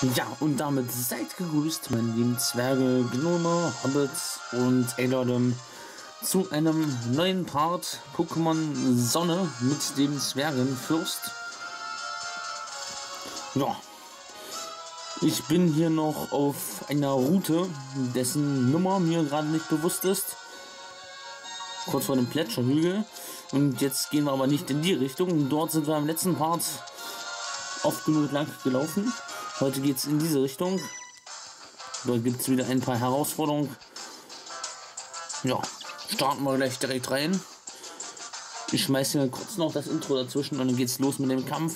Ja, und damit seid gegrüßt, meine lieben Zwerge, Gnome, Hobbits und Leute, zu einem neuen Part Pokémon Sonne mit dem Zwergenfürst. Ja, ich bin hier noch auf einer Route, dessen Nummer mir gerade nicht bewusst ist. Kurz vor dem Plätscherhügel. Und jetzt gehen wir aber nicht in die Richtung. Dort sind wir im letzten Part oft genug lang gelaufen. Heute geht es in diese Richtung. Da gibt es wieder ein paar Herausforderungen. Ja, starten wir gleich direkt rein. Ich schmeiße hier kurz noch das Intro dazwischen und dann geht's los mit dem Kampf.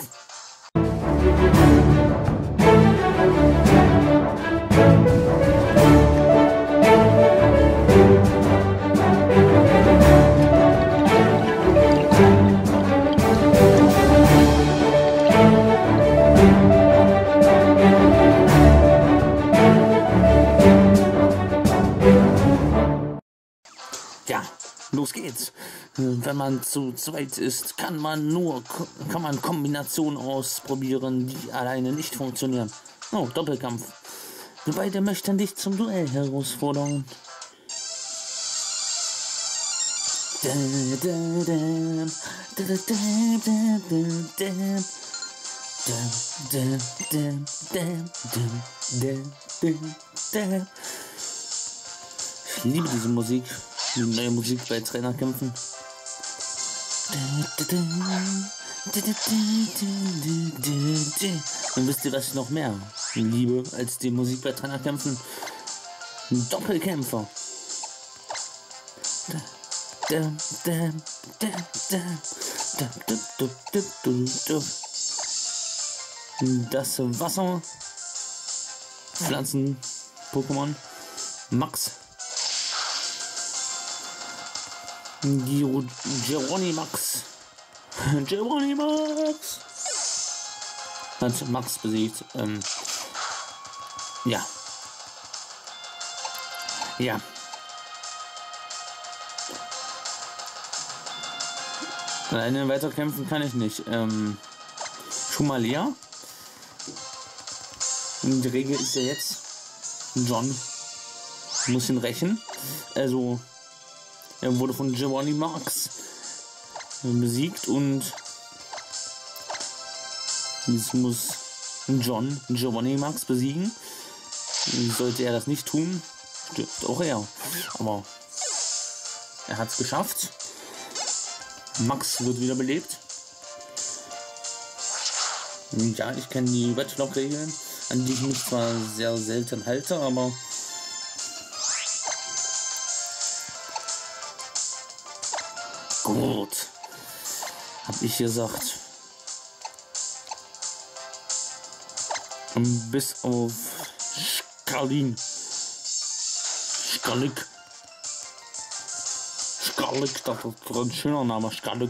Ja, los geht's. Wenn man zu zweit ist, kann man Kombinationen ausprobieren, die alleine nicht funktionieren. Oh, Doppelkampf. Beide möchten dich zum Duell herausfordern. Ich liebe diese Musik. Die neue Musik bei Trainerkämpfen. Und wisst ihr, was ich noch mehr liebe als die Musik bei Trainerkämpfen? Doppelkämpfer. Das Wasser. Pflanzen. Pokémon. Max. Geronimax. Geronimax hat Max besiegt. Ja. Ja. Alleine weiterkämpfen kann ich nicht. Schumalia. Und die Regel ist ja jetzt, John muss ihn rächen. Also, er wurde von Geronimax besiegt und jetzt muss John Geronimax besiegen. Sollte er das nicht tun, stirbt auch er. Aber er hat es geschafft. Max wird wieder belebt. Ja, ich kenne die Wetlock-Regeln, an die ich mich zwar sehr selten halte, aber gut, hab ich gesagt. Und bis auf Skalin. Skalik, das ist ein schöner Name, Skalik.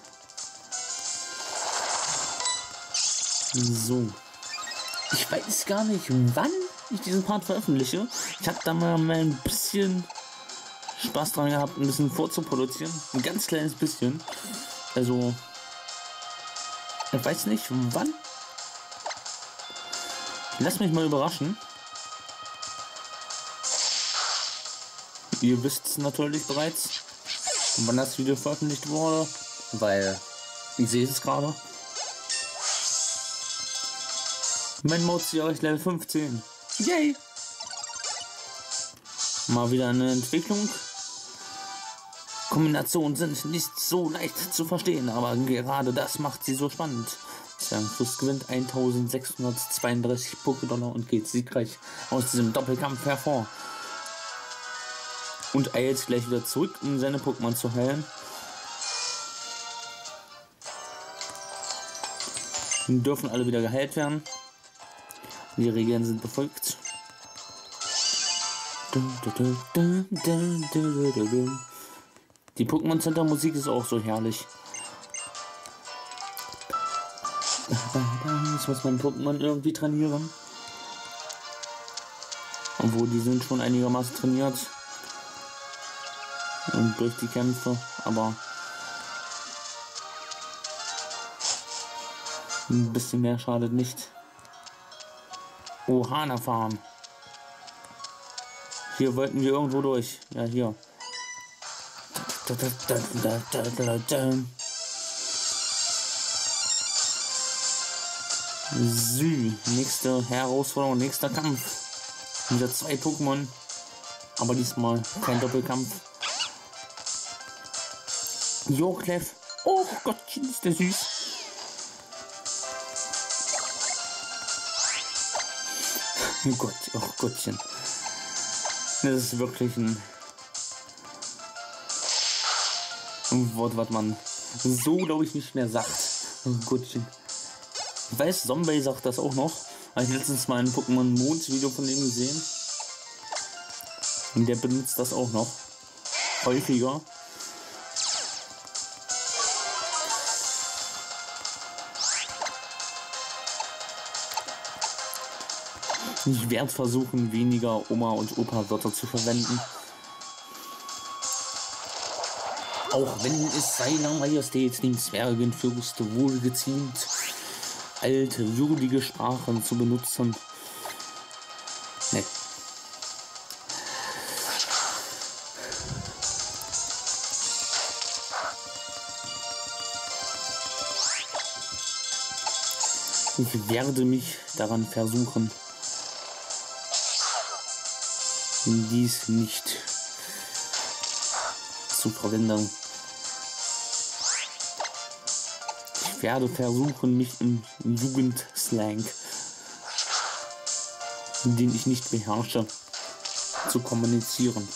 So. Ich weiß gar nicht, wann ich diesen Part veröffentliche. Ich habe da mal ein bisschen Spaß dran gehabt, ein bisschen vorzuproduzieren. Ein ganz kleines bisschen. Also, ich weiß nicht wann. Lasst mich mal überraschen. Ihr wisst es natürlich bereits, wann das Video veröffentlicht wurde, weil ich sehe es gerade. Mein Mozio ist Level 15. Yay! Mal wieder eine Entwicklung. Kombinationen sind nicht so leicht zu verstehen, aber gerade das macht sie so spannend. Zwergenfürst gewinnt 1632 Pokédollar und geht siegreich aus diesem Doppelkampf hervor. Und eilt gleich wieder zurück, um seine Pokémon zu heilen. Und dürfen alle wieder geheilt werden. Die Regeln sind befolgt. Die Pokémon Center Musik ist auch so herrlich. Ich muss meinen Pokémon irgendwie trainieren. Obwohl, die sind schon einigermaßen trainiert. Und durch die Kämpfe, aber ein bisschen mehr schadet nicht. Ohana Farm. Hier wollten wir irgendwo durch. Ja, hier. Sü, nächste Herausforderung, nächster Kampf. Wieder 2 Pokémon, aber diesmal kein Doppelkampf. Joclef. Oh Gottchen, ist der süß. Gott, oh Gottchen. Das ist wirklich ein Wort, was man so, glaube ich, nicht mehr sagt. Oh Gottchen. Ich weiß, Zombie sagt das auch noch. Habe ich letztens mal ein Pokémon Mond Video von dem gesehen. Und der benutzt das auch noch. Häufiger. Ich werde versuchen, weniger Oma und Opa Wörter zu verwenden. Auch wenn es seiner Majestät dem Zwergenfürst wohlgeziemt, alte, würdige Sprachen zu benutzen. Nee. Ich werde mich daran versuchen, dies nicht zu verwenden. Ich werde versuchen, mich im Jugendslang, den ich nicht beherrsche, zu kommunizieren.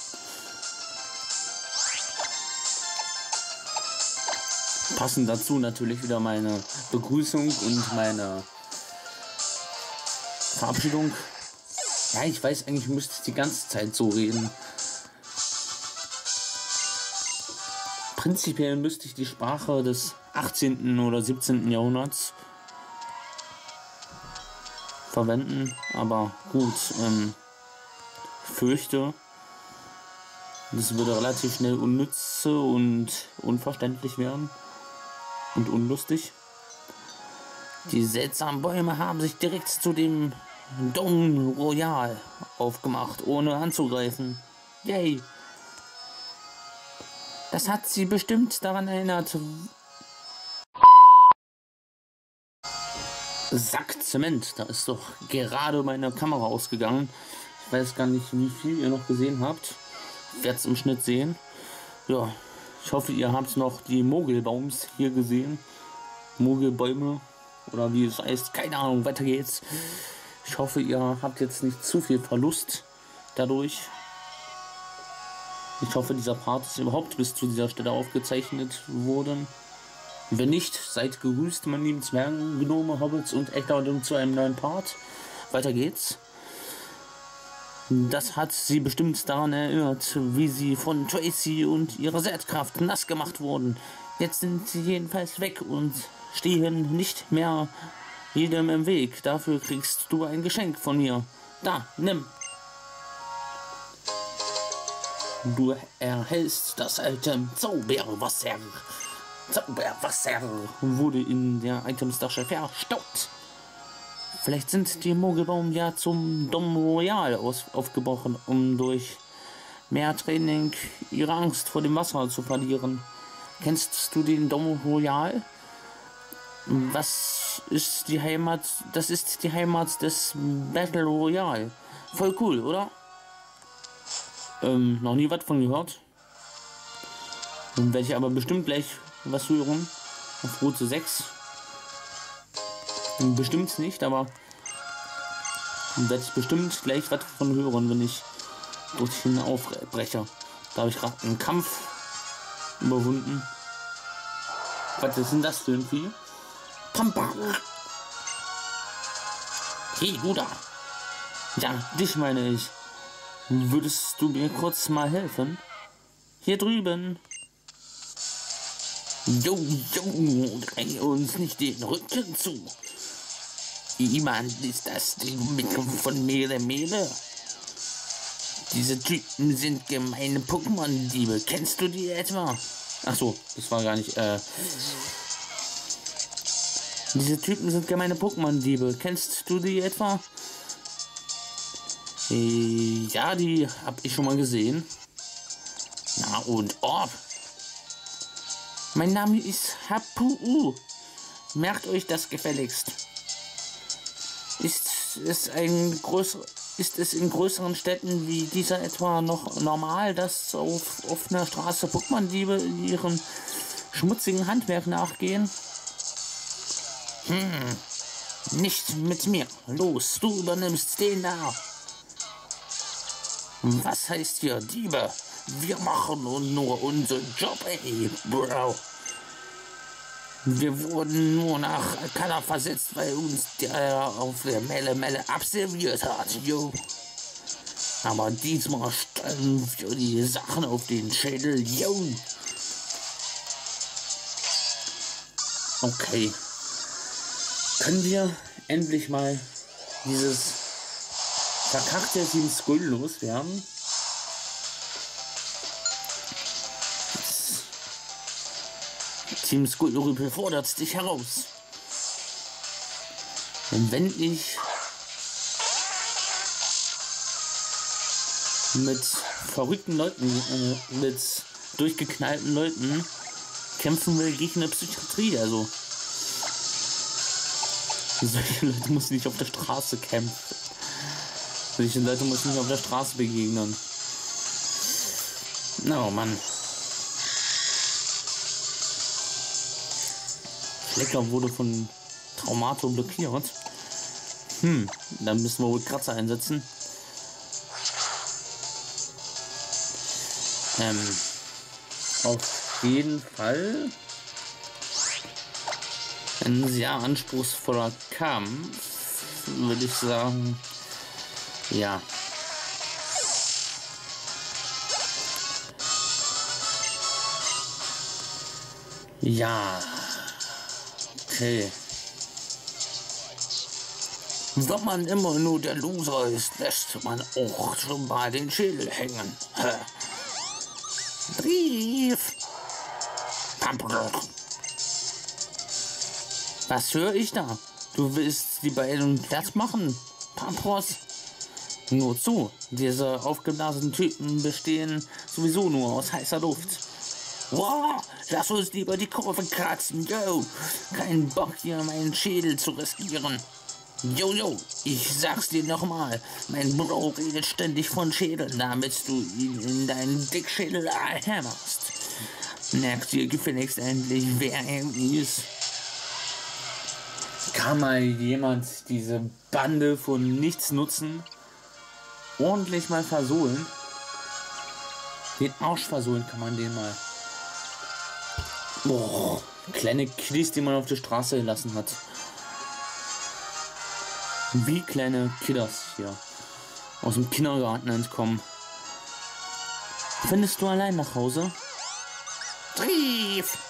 Passend dazu natürlich wieder meine Begrüßung und meine Verabschiedung. Ja, ich weiß, eigentlich müsste ich die ganze Zeit so reden. Prinzipiell müsste ich die Sprache des 18. oder 17. Jahrhunderts verwenden, aber gut, ich fürchte, das würde relativ schnell unnütze und unverständlich werden und unlustig. Die seltsamen Bäume haben sich direkt zu dem Dom Royal aufgemacht, ohne anzugreifen. Yay! Das hat sie bestimmt daran erinnert. Sack Zement, da ist doch gerade meine Kamera ausgegangen. Ich weiß gar nicht, wie viel ihr noch gesehen habt. Ich werde es im Schnitt sehen. Ja, ich hoffe, ihr habt noch die Mogelbaums hier gesehen. Mogelbäume oder wie es heißt, keine Ahnung, weiter geht's. Ich hoffe, ihr habt jetzt nicht zu viel Verlust dadurch. Ich hoffe, dieser Part ist überhaupt bis zu dieser Stelle aufgezeichnet worden. Wenn nicht, seid gegrüßt, meine lieben Zwergen, Gnome, Hobbits und Eckleute zu einem neuen Part. Weiter geht's. Das hat sie bestimmt daran erinnert, wie sie von Tracy und ihrer Saatkraft nass gemacht wurden. Jetzt sind sie jedenfalls weg und stehen nicht mehr jedem im Weg. Dafür kriegst du ein Geschenk von mir. Da, nimm. Du erhältst das alte Zauberwasser. Zauberwasser wurde in der Itemstasche verstaut. Vielleicht sind die Mogelbaum ja zum Dom Royal aufgebrochen, um durch mehr Training ihre Angst vor dem Wasser zu verlieren. Kennst du den Dom Royal? Was ist die Heimat? Das ist die Heimat des Battle Royale. Voll cool, oder? Noch nie was von gehört. Dann werde ich aber bestimmt gleich was hören. Auf Route 6. Bestimmt nicht, aber werde ich bestimmt gleich was von hören, wenn ich dorthin aufbreche. Da habe ich gerade einen Kampf überwunden. Was ist denn das für ein Vieh? Pampa! Hey, du da! Ja, dich meine ich. Würdest du mir kurz mal helfen? Hier drüben. Jo, dreh uns nicht den Rücken zu. Jemand ist das Ding mit von Mehle. Diese Typen sind gemeine Pokémon-Diebe. Kennst du die etwa? Ach so, das war gar nicht, Diese Typen sind gemeine Pokémon-Diebe. Kennst du die etwa? Ja, die habe ich schon mal gesehen. Na und ob. Mein Name ist Hapu. Merkt euch das gefälligst. Ist es in größeren Städten wie dieser etwa noch normal, dass auf offener Straße Pokémon-Diebe ihren schmutzigen Handwerk nachgehen? Nicht mit mir. Los, du übernimmst den da. Was heißt hier Diebe? Wir machen nur unseren Job, ey, Bro. Wir wurden nur nach Alcala versetzt, weil uns der auf der Melle abserviert hat, yo. Aber diesmal stellen wir die Sachen auf den Schädel, yo. Okay. Können wir endlich mal dieses verkackte Team Skull loswerden? Team Skull fordert dich heraus. Und wenn ich mit verrückten Leuten, mit durchgeknallten Leuten kämpfen will gegen eine Psychiatrie, also solche Leute muss nicht auf der Straße kämpfen. Solche Leute muss nicht auf der Straße begegnen. Oh Mann. Schlecker wurde von Traumato blockiert. Dann müssen wir wohl Kratzer einsetzen. Auf jeden Fall ein sehr anspruchsvoller Kampf, würde ich sagen. Ja. Ja. Okay. Wenn man immer nur der Loser ist, lässt man auch schon mal den Schädel hängen. Brief. Was höre ich da? Du willst die beiden platt machen, Pampros? Nur zu, diese aufgeblasenen Typen bestehen sowieso nur aus heißer Luft. Wow, lass uns lieber die Kurve kratzen, yo. Kein Bock hier meinen Schädel zu riskieren. Yo, ich sag's dir nochmal, mein Bro redet ständig von Schädeln, damit du ihn in deinen Dickschädel hämmerst. Merkt dir gefälligst endlich, wer er ist. Kann mal jemand diese Bande von Nichtsnutzen ordentlich mal versohlen? Den Arsch versohlen kann man den mal. Boah, kleine Kiddies, die man auf der Straße gelassen hat. Wie kleine Kiddies hier aus dem Kindergarten entkommen. Findest du allein nach Hause? Trief!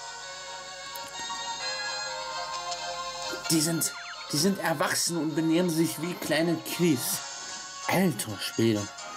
Die sind erwachsen und benehmen sich wie kleine Kiddies. Alter Schwede.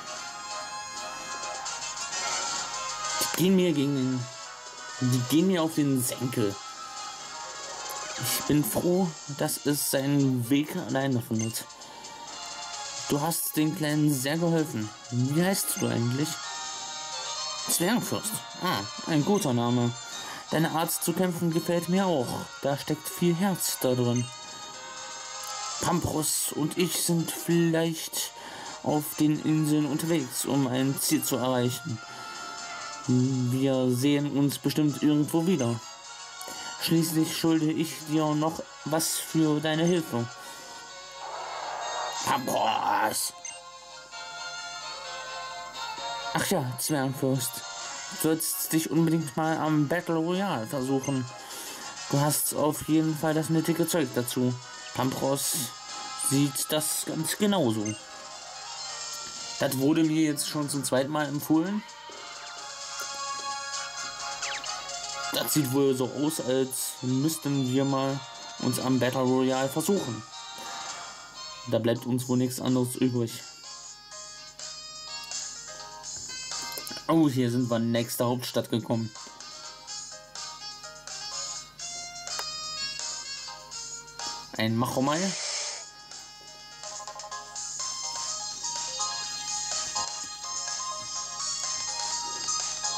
Die gehen mir auf den Senkel. Ich bin froh, dass es seinen Weg alleine findet. Du hast den Kleinen sehr geholfen. Wie heißt du eigentlich? Zwergfürst. Ein guter Name. Deine Art zu kämpfen gefällt mir auch. Da steckt viel Herz da drin. Pampros und ich sind vielleicht auf den Inseln unterwegs, um ein Ziel zu erreichen. Wir sehen uns bestimmt irgendwo wieder. Schließlich schulde ich dir noch was für deine Hilfe. Pampros! Ach ja, Zwergfürst. Du sollst dich unbedingt mal am Battle Royale versuchen. Du hast auf jeden Fall das nötige Zeug dazu. Pampros sieht das ganz genauso. Das wurde mir jetzt schon zum zweiten Mal empfohlen. Das sieht wohl so aus, als müssten wir mal uns am Battle Royale versuchen. Da bleibt uns wohl nichts anderes übrig. Oh, hier sind wir in die nächste Hauptstadt gekommen. Ein Machomai.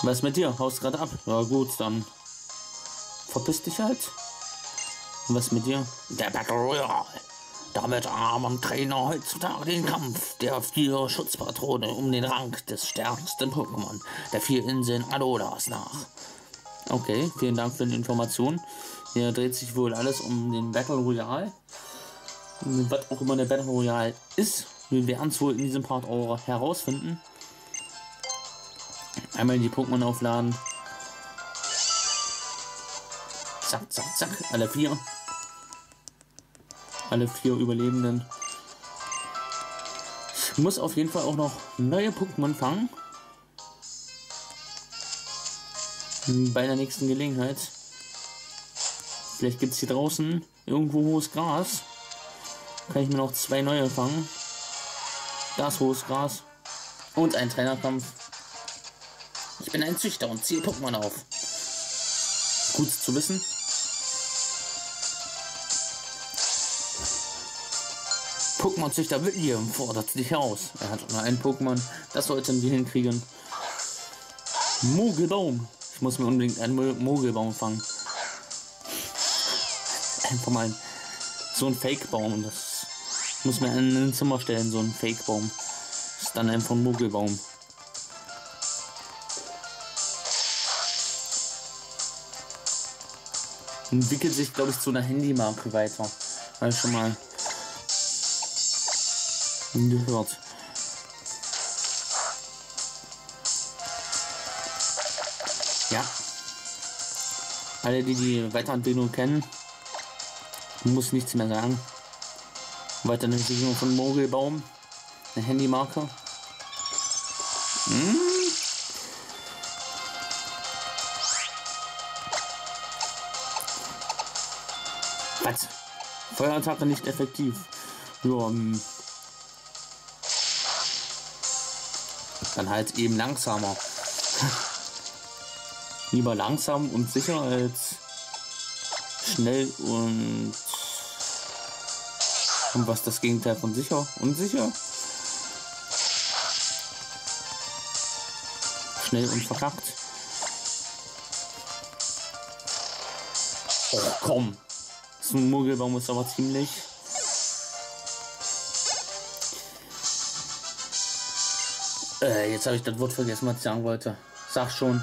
Was mit dir? Haust gerade ab? Ja gut, dann verpiss dich halt. Was mit dir? Der Battle Royale. Damit armen Trainer heutzutage den Kampf der 4 Schutzpatrone um den Rang des stärksten Pokémon der 4 Inseln Alolas nach. Okay, vielen Dank für die Information. Hier dreht sich wohl alles um den Battle Royale. Was auch immer der Battle Royale ist, wir werden es wohl in diesem Part auch herausfinden. Einmal die Pokémon aufladen. Zack, zack, zack, alle 4. Alle 4 Überlebenden. Ich muss auf jeden Fall auch noch neue Pokémon fangen. Bei der nächsten Gelegenheit. Vielleicht gibt es hier draußen irgendwo hohes Gras. Kann ich mir noch 2 neue fangen. Das hohes Gras. Und ein Trainerkampf. Ich bin ein Züchter und ziehe Pokémon auf. Gut zu wissen. Pokémon-Züchter William fordert dich aus. Er hat nur ein Pokémon. Das sollten wir hinkriegen. Mogelbaum. Ich muss mir unbedingt einen Mogelbaum fangen. Einfach mal so ein Fake-Baum. Das muss mir in ein Zimmer stellen. So ein Fake-Baum. Das ist dann einfach ein Mogelbaum. Entwickelt sich, glaube ich, zu einer Handymarke weiter. Habe ich schon mal gehört. Ja. Alle, die die Weiterentwicklung kennen, muss nichts mehr sagen. Weiterentwicklung von Mogelbaum. Eine Handymarke. Was? Feuerattacke nicht effektiv. Ja, dann halt eben langsamer. Lieber langsam und sicher als schnell und was das Gegenteil von sicher? Unsicher? Schnell und verkackt. Oh komm. So ein Mogelbaum ist aber ziemlich. Jetzt habe ich das Wort vergessen, was ich sagen wollte. Sag schon.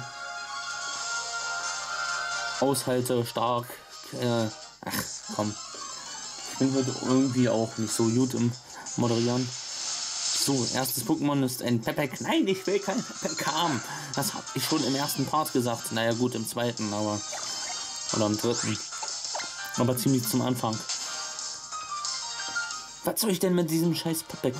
Aushalte, stark. Ach komm. Ich bin heute irgendwie auch nicht so gut im Moderieren. So, erstes Pokémon ist ein Pepek. Nein, ich will kein Pepek haben. Das habe ich schon im ersten Part gesagt. Naja gut, im zweiten, aber. Oder im dritten. Aber ziemlich zum Anfang. Was soll ich denn mit diesem scheiß Pepek?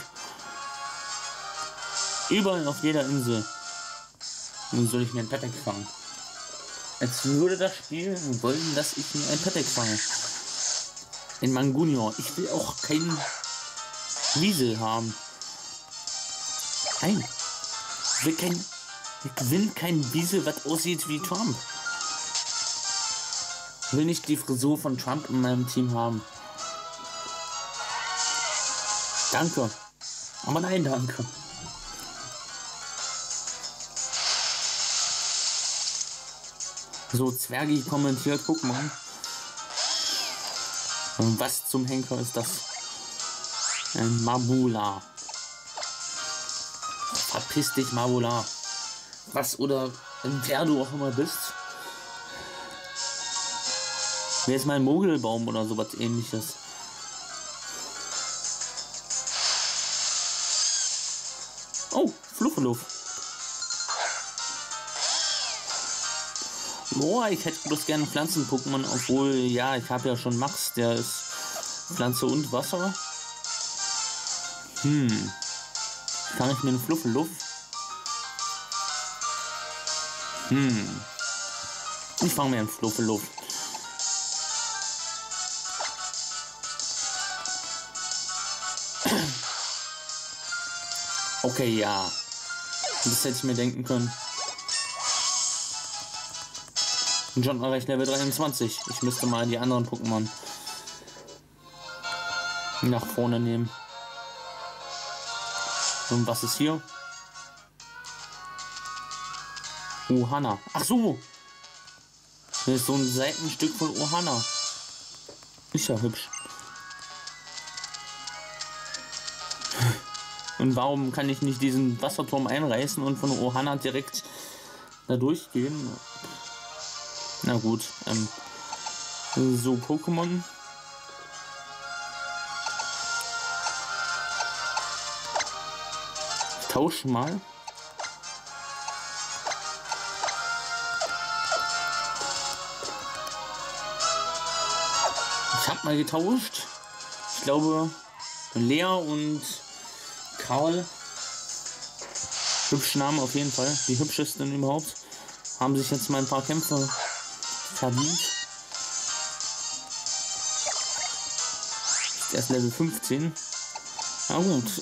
Überall auf jeder Insel. Nun soll ich mir ein Pepek fangen. Als würde das Spiel wollen, dass ich mir ein Pepek fange. In Mangunior. Ich will auch keinen Wiesel haben. Nein. Ich will kein Wiesel, was aussieht wie Trump. Ich will nicht die Frisur von Trump in meinem Team haben. Danke. Aber nein, danke. So, Zwergi kommentiert Pokémon. Und was zum Henker ist das? Ein Mabula. Verpiss dich, Mabula. Was oder wer du auch immer bist. Wer ist mein Mogelbaum oder sowas ähnliches? Oh, Fluffeluff. Boah, ich hätte bloß gerne Pflanzen-Pokémon, obwohl, ja, ich habe ja schon Max, der ist Pflanze und Wasser. Kann ich mir einen Fluffeluff? Ich fange mir einen Fluffeluff. Okay, ja. Das hätte ich mir denken können. Und schon erreicht Level 23. Ich müsste mal die anderen Pokémon nach vorne nehmen. Und was ist hier? Ohana. Ach so. Das ist so ein Seitenstück von Ohana. Ist ja hübsch. Und warum kann ich nicht diesen Wasserturm einreißen und von Ohana direkt da durchgehen? Na gut. So, Pokémon. Ich tausche mal. Ich habe mal getauscht. Ich glaube, Lea und Karl, hübsche Namen auf jeden Fall, die hübschesten überhaupt, haben sich jetzt mal ein paar Kämpfe verdient. Ist erst Level 15. Na gut,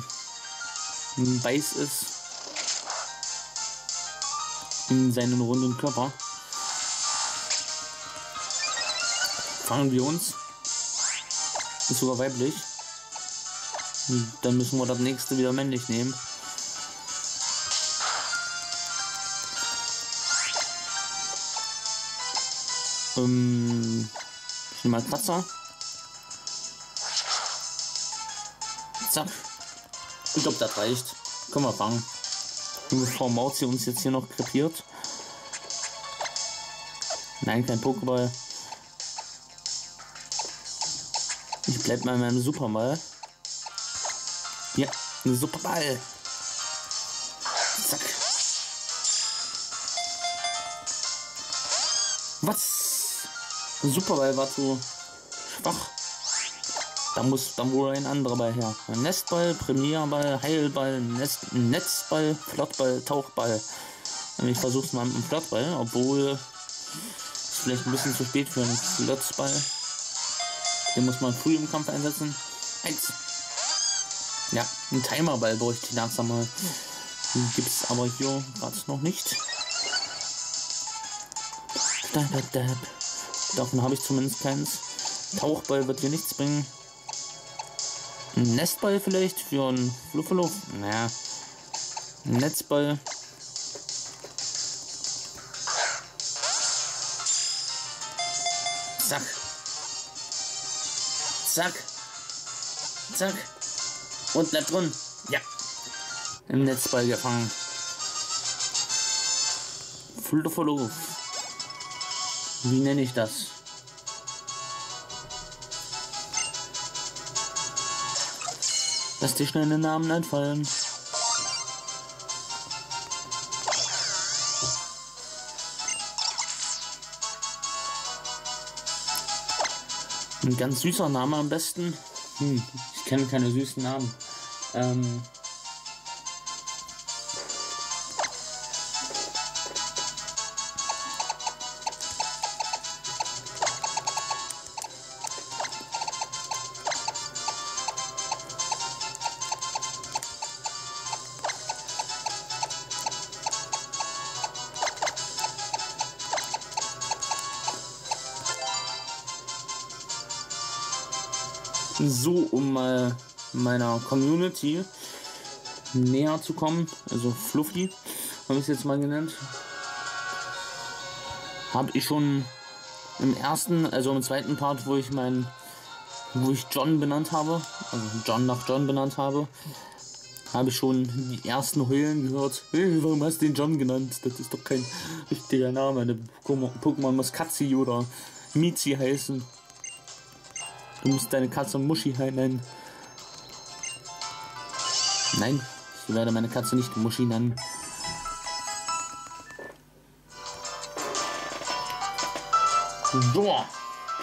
beiß es in seinen runden Körper. Fangen wir uns. Ist sogar weiblich. Dann müssen wir das nächste wieder männlich nehmen. Ich nehme mal Kratzer. Zack. Ich glaube, das reicht. Können wir fangen. Bevor Mauzi uns jetzt hier noch krepiert. Nein, kein Pokéball. Ich bleib mal in meinem Superball. Ja, ein Superball. Zack. Was? Ein Superball war zu schwach. Da muss dann wohl ein anderer Ball her. Ein Nestball, Premierball, Heilball, Netzball, Flottball, Tauchball. Und ich versuche es mal mit dem Flottball, obwohl es vielleicht ein bisschen zu spät für einen Flottball. Den muss man früh im Kampf einsetzen. 1. Ja, einen Timerball bräuchte ich langsam mal. Den gibt es aber hier gerade noch nicht. Davon habe ich zumindest keins. Tauchball wird hier nichts bringen. Ein Nestball vielleicht für einen Fluffalo. Naja. Ein Netzball. Zack. Zack. Zack. Und bleibt drin. Ja. Im Netzball gefangen. Fluffalo. Wie nenne ich das? Lass dir schnell einen Namen einfallen. Ein ganz süßer Name am besten. Ich kenne keine süßen Namen. So, um mal meiner Community näher zu kommen, also Fluffy, habe ich es jetzt mal genannt, habe ich schon im ersten, also im zweiten Part, wo ich John benannt habe, also John nach John benannt habe, habe ich schon die ersten Heulen gehört. Hey, warum hast du den John genannt? Das ist doch kein richtiger Name. Der Pokémon muss Katzi oder Mizi heißen. Du musst deine Katze Muschi nennen. Nein, ich werde meine Katze nicht Muschi nennen. So.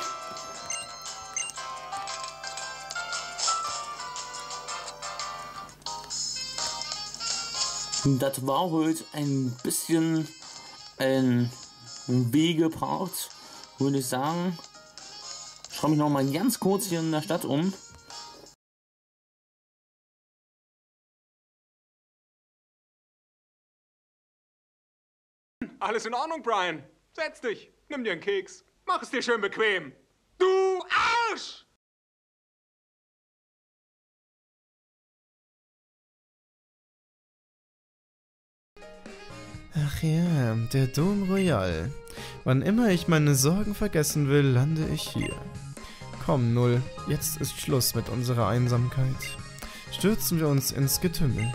Das war heute ein bisschen ein Wegepart, würde ich sagen. Ich schaue mich noch mal ganz kurz hier in der Stadt um. Alles in Ordnung, Brian. Setz dich, nimm dir einen Keks, mach es dir schön bequem. Du Arsch! Ach ja, der Dom Royal. Wann immer ich meine Sorgen vergessen will, lande ich hier. Komm, Null, jetzt ist Schluss mit unserer Einsamkeit. Stürzen wir uns ins Getümmel.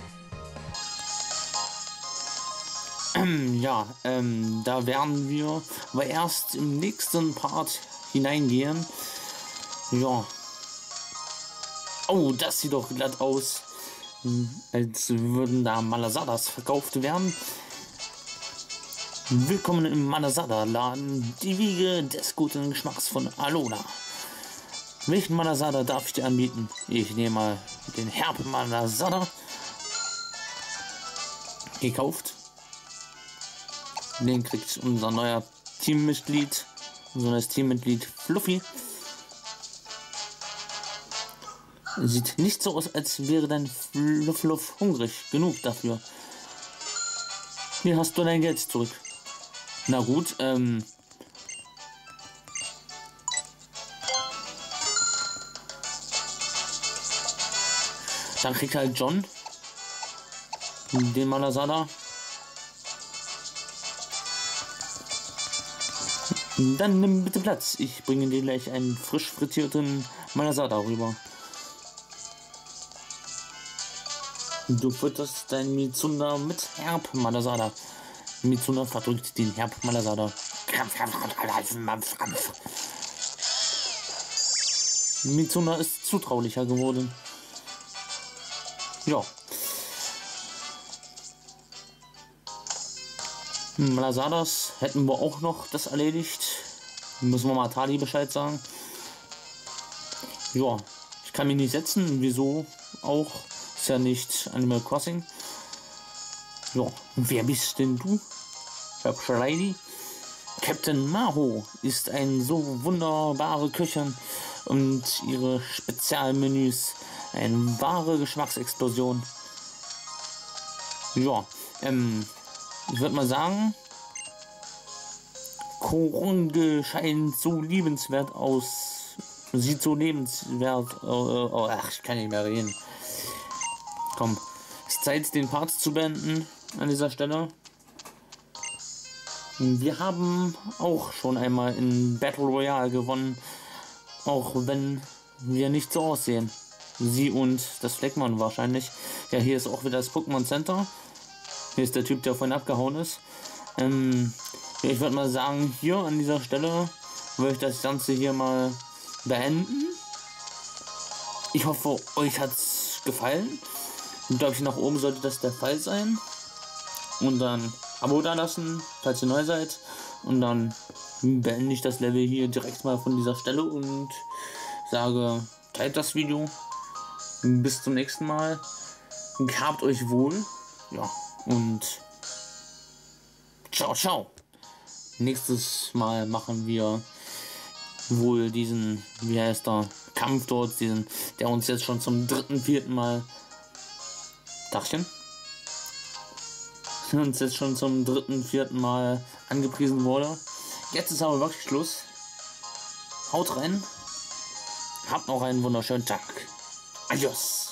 Ja, da werden wir aber erst im nächsten Part hineingehen. Ja. Oh, das sieht doch glatt aus, als würden da Malasadas verkauft werden. Willkommen im Malasada-Laden, die Wiege des guten Geschmacks von Alona. Welchen Malasada darf ich dir anbieten? Ich nehme mal den Herb Malasada. Gekauft. Den kriegt unser neuer Teammitglied, unser neues Teammitglied Fluffy. Sieht nicht so aus, als wäre dein Fluff hungrig genug dafür. Hier hast du dein Geld zurück. Na gut, dann kriegt halt John den Malasada. Dann nimm bitte Platz. Ich bringe dir gleich einen frisch frittierten Malasada rüber. Du fütterst dein Mizuna mit Herb Malasada. Mizuna verdrückt den Herb Malasada. Mizuna ist zutraulicher geworden. Ja. Malasadas hätten wir auch noch das erledigt. Müssen wir mal Tali Bescheid sagen. Ja, ich kann mich nicht setzen. Wieso auch? Ist ja nicht Animal Crossing. Ja, wer bist denn du? Hübsche Lady. Captain Maho ist eine so wunderbare Köchin und ihre Spezialmenüs eine wahre Geschmacksexplosion. Ja, ich würde mal sagen, Koronge scheint so liebenswert aus. Sieht so lebenswert. Ach, ich kann nicht mehr reden. Komm, es ist Zeit, den Part zu beenden an dieser Stelle. Wir haben auch schon einmal in Battle Royale gewonnen, auch wenn wir nicht so aussehen. Sie und das Fleckmann wahrscheinlich. Ja, hier ist auch wieder das Pokémon Center. Hier ist der Typ, der vorhin abgehauen ist. Ich würde mal sagen, hier an dieser Stelle würde ich das Ganze hier mal beenden. Ich hoffe, euch hat es gefallen. Glaube ich, nach oben sollte das der Fall sein. Und dann Abo da lassen, falls ihr neu seid. Und dann beende ich das Level hier direkt mal von dieser Stelle und sage, teilt das Video. Bis zum nächsten Mal. Gehabt euch wohl. Ja, und ciao, ciao. Nächstes Mal machen wir wohl diesen, wie heißt der, Kampf dort, diesen, der uns jetzt schon zum 3., 4. Mal Dachchen. Uns jetzt schon zum 3., 4. Mal angepriesen wurde. Jetzt ist aber wirklich Schluss. Haut rein. Habt noch einen wunderschönen Tag. Adios.